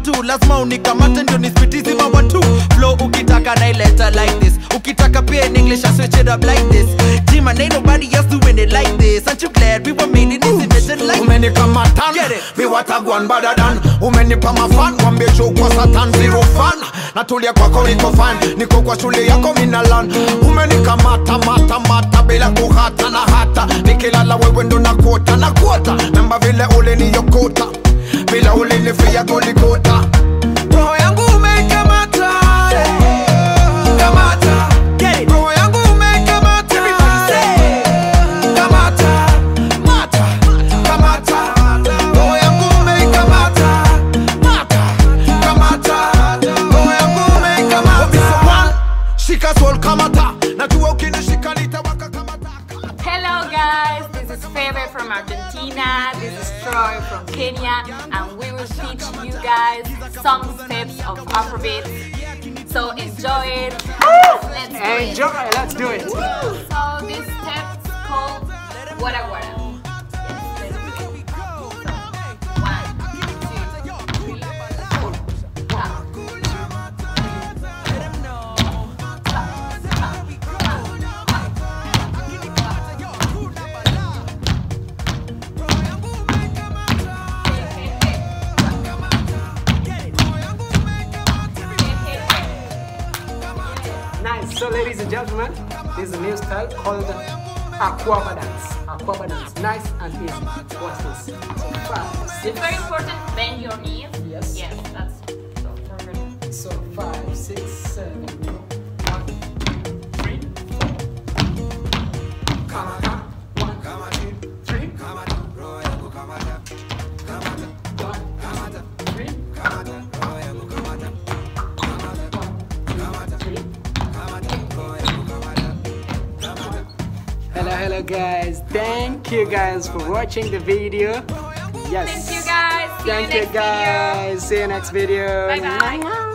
tu, lazima unikamate ndio nispitizi mawatu. Flow ukitaka naileta like this, ukitaka pia in English I switch it up like this. G-man, ain't nobody else doing it like this. Aren't you glad we were made in this image like Umenikamatan, mi watagwan badadan. Umenipa mafan, wambie chukwa satan zero fan. Natulia kwako niko fan, niko kwa shule yako minalan. Umenikamata mata mata bila kuhata na hata. Nikilala wewe ndo na kuota namba vile ule ni yokota, bila ule ni fia golikota. Roho yangu umeikamata, kamata. Roho yangu umeikamata, kamata, mata, kamata. Roho yangu umeikamata, mata, kamata. Roho yangu umeikamata. Shika soul kamata, najua ukinishika nitawaka kamata. Hello guys, this is Febe from Argentina, this is Troy from Kenya, and we will teach you guys some steps of AFROBEATS. So enjoy it. Let's do it. So this step's called Guara Guara. Nice. So ladies and gentlemen, this is a new style called Aquaba dance. Nice and easy. Watch this. So 5, 6. It's very important, bend your knees. Yes. Yes, that's so important. So 5, 6, 7, 1, 3, 4. Come on. 1, 2, 3. Come on. 1, 2, 3. Hello guys, thank you guys for watching the video. Yes, Thank you guys. See you next video. Bye bye.